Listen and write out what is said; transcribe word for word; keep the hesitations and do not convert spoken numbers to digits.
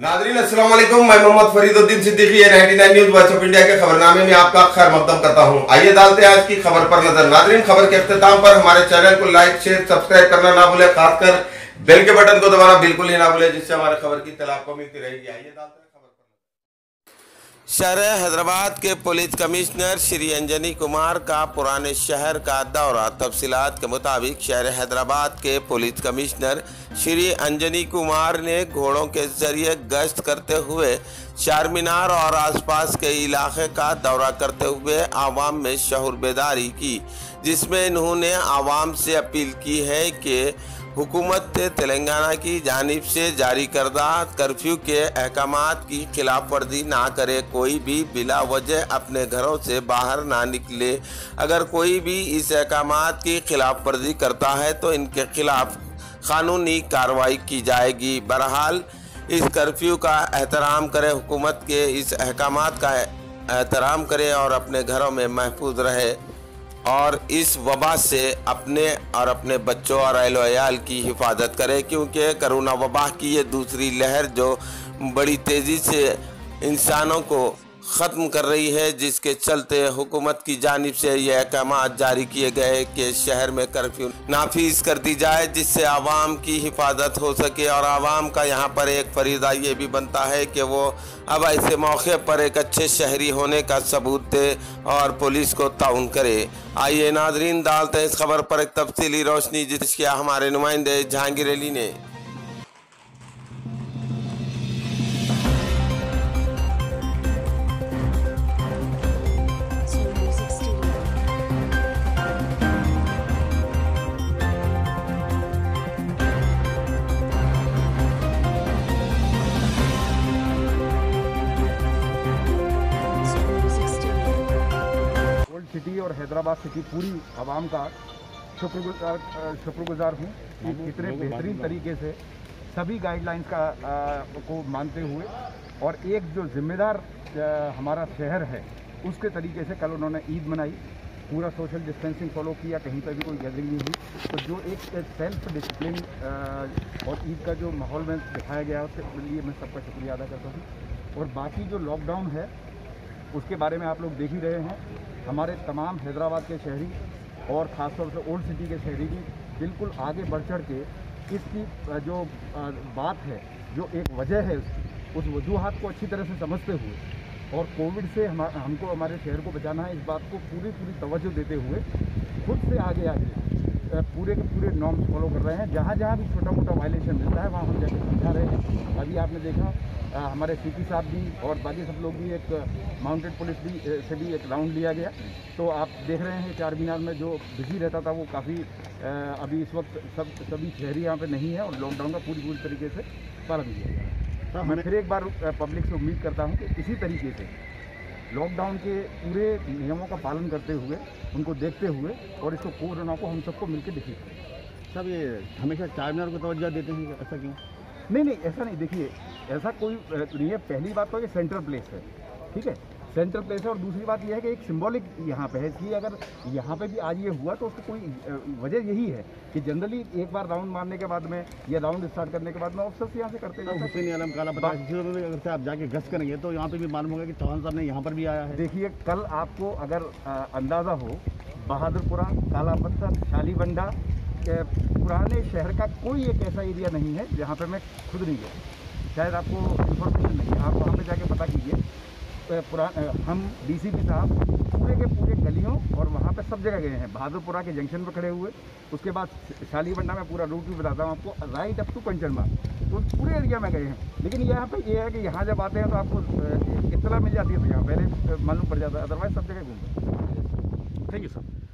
नाज़रीन अस्सलाम वालेकुम, मैं मोहम्मद फरीदुद्दीन सिद्दीकी निन्यानवे न्यूज़ वॉइस ऑफ इंडिया के खबरनामे में आपका खैर मकदम करता हूं। आइए डालते हैं आज की खबर पर नजर। नाज़रीन, खबर के अख्तिताम पर हमारे चैनल को लाइक शेयर सब्सक्राइब करना ना भूले, खासकर बेल के बटन को दबाना बिल्कुल ही ना भूले, जिससे हमारे खबर की इत्तला आपको मिलती रहेगी। आइए डालते हैं खबर पर। शहर हैदराबाद के पुलिस कमिश्नर श्री अंजनी कुमार का पुराने शहर का दौरा। तफसीलात के मुताबिक शहर हैदराबाद के पुलिस कमिश्नर श्री अंजनी कुमार ने घोड़ों के जरिए गश्त करते हुए चार मीनार और आसपास के इलाके का दौरा करते हुए आवाम में शऊर बेदारी की, जिसमें इन्होंने आवाम से अपील की है कि हुकूमत तेलंगाना की जानिब से जारी करदा कर्फ्यू के अहकामात की खिलाफ वर्जी ना करे, कोई भी बिला वजह अपने घरों से बाहर ना निकले। अगर कोई भी इस अहकामात की खिलाफ वर्जी करता है तो इनके खिलाफ कानूनी कार्रवाई की जाएगी। बहरहाल इस कर्फ्यू का एहतराम करें, हुकूमत के इस अहकामात का एहतराम करें और अपने घरों में महफूज रहे और इस वबा से अपने और अपने बच्चों और अहल वयाल की हिफाजत करें, क्योंकि कोरोना वबा की ये दूसरी लहर जो बड़ी तेज़ी से इंसानों को ख़त्म कर रही है, जिसके चलते हुकूमत की जानिब से ये अहकामात जारी किए गए कि शहर में कर्फ्यू नाफिज कर दी जाए, जिससे आवाम की हिफाजत हो सके। और आवाम का यहाँ पर एक फरीदा ये भी बनता है कि वो अब ऐसे मौके पर एक अच्छे शहरी होने का सबूत दे और पुलिस को ताउन करे। आइए नाजरीन, डालते हैं इस खबर पर एक तफसीली रोशनी, जिसकी हमारे नुमाइंदे जहांगीर अली ने। सिटी और हैदराबाद सिटी पूरी आवाम का शुक्रगुजार शुक्रगुजार हूँ कि इतने बेहतरीन तरीके से सभी गाइडलाइंस का आ, को मानते हुए और एक जो जिम्मेदार हमारा शहर है उसके तरीके से कल उन्होंने ईद मनाई, पूरा सोशल डिस्टेंसिंग फॉलो किया, कहीं पर भी कोई गैदरिंग नहीं हुई। तो जो एक सेल्फ डिसिप्लिन और ईद का जो माहौल में दिखाया गया उसके लिए मैं सबका शुक्रिया अदा करता हूँ। और बाकी जो लॉकडाउन है उसके बारे में आप लोग देख ही रहे हैं, हमारे तमाम हैदराबाद के शहरी और ख़ासतौर से ओल्ड सिटी के शहरी भी बिल्कुल आगे बढ़ चढ़ के इसकी जो बात है, जो एक वजह है उसकी, उस वजूहात को अच्छी तरह से समझते हुए और कोविड से हम हमको हमारे शहर को बचाना है, इस बात को पूरी पूरी तवज्जो देते हुए खुद से आगे आगे पूरे के पूरे नॉर्म्स फॉलो कर रहे हैं। जहाँ जहाँ भी छोटा मोटा वायलेशन मिलता है वहाँ हम जाके समझा रहे हैं। अभी आपने देखा आ, हमारे सीपी साहब भी और बाकी सब लोग भी, एक माउंटेड पुलिस भी से भी एक राउंड लिया गया। तो आप देख रहे हैं चार मीनार में जो बिजी रहता था वो काफ़ी अभी इस वक्त सब सभी शहरी यहाँ पे नहीं है और लॉकडाउन का पूरी पूरी तरीके से पालन किया गया। तो मैं फिर एक बार पब्लिक से उम्मीद करता हूँ कि इसी तरीके से लॉकडाउन के पूरे नियमों का पालन करते हुए, उनको देखते हुए और इसको कोरोना को हम सबको मिलकर देखिए। सब ये हमेशा चार मीनार को तवज्जो देते हैं, ऐसा क्यों? नहीं नहीं ऐसा नहीं, देखिए ऐसा कोई नहीं है। पहली बात तो ये सेंट्रल प्लेस है, ठीक है, सेंट्रल प्लेस है। और दूसरी बात यह है कि एक सिंबॉलिक यहाँ पे है कि अगर यहाँ पे भी आज ये हुआ तो उसकी कोई वजह यही है कि जनरली एक बार राउंड मारने के बाद में या राउंड स्टार्ट करने के बाद में ऑफिसर्स यहाँ से करते हैं। हुसैन आलम काला पता अगर से आप जाके गश्त करेंगे तो यहाँ पे भी मालूम होगा कि चौहान साहब ने यहाँ पर भी आया है। देखिए कल आपको अगर अंदाज़ा हो, बहादुरपुरा, काला पत्थर, शालीबंडा के पुराने शहर का कोई एक ऐसा एरिया नहीं है जहाँ पे मैं खुद नहीं गया, शायद आपको इन्फॉर्मेशन नहीं है, आप वहाँ पे जाके पता कीजिए। पुराना हम डीसीपी साहब पूरे के पूरे गलियों और वहाँ पे सब जगह गए हैं। बहादुरपुरा के जंक्शन पर खड़े हुए, उसके बाद शालीबंडा में पूरा रूट भी बताता हूँ आपको, राइट अप टू कंचनमार्ग, तो पूरे एरिया में गए हैं। लेकिन यहाँ पे ये है कि यहाँ जब आते हैं तो आपको इत्तला मिल जाती है, तो यहाँ पहले मालूम पड़ जाता है, अदरवाइज सब जगह घूमते हैं। Thank you sir.